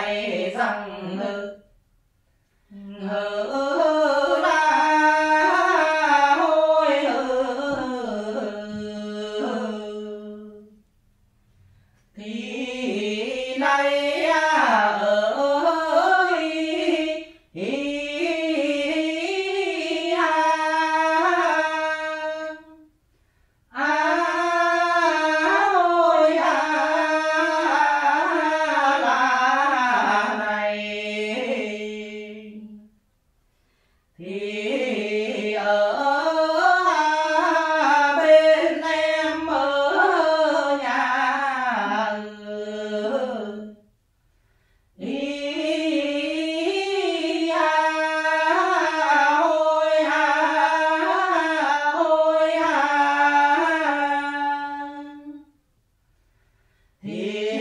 này rằng thì ở bên em ở nhà ôi thì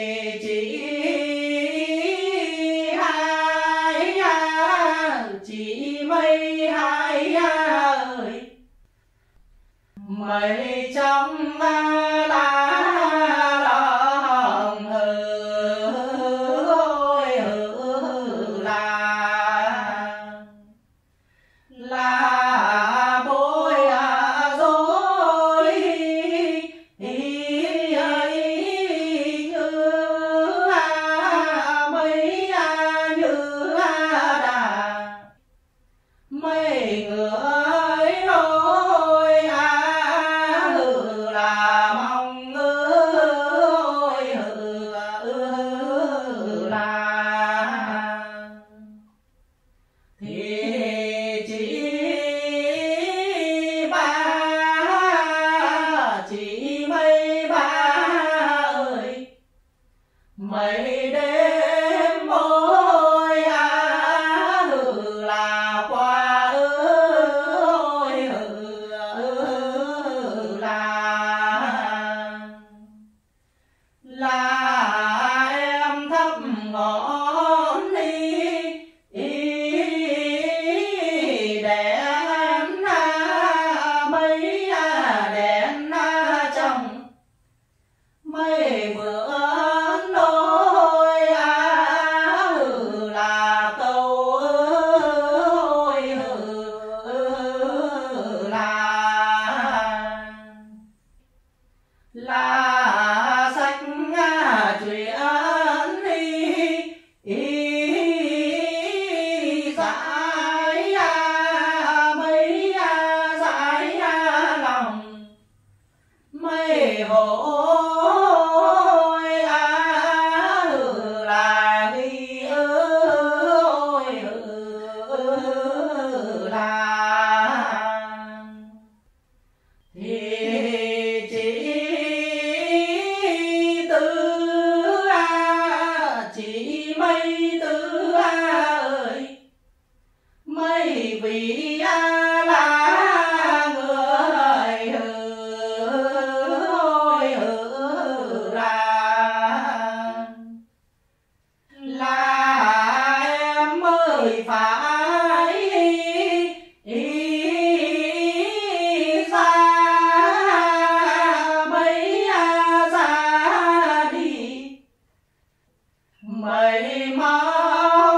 chị mây hai ơi mây trong lá lòng ơi là bối rối như mây như đà mây người ơi là mong ơi là thì chị mây ba ơi mây đêm ôi là qua ơi là em thắp ngọn đi đèn mấy đèn trong mấy bữa nỗi là câu ơi là sách chuyện giải mấy giải lòng mấy hồi là ghi ơi là thì chị mây tư ơi mây vì là người ơi là em ơi phải ra mấy ra đi mây mơ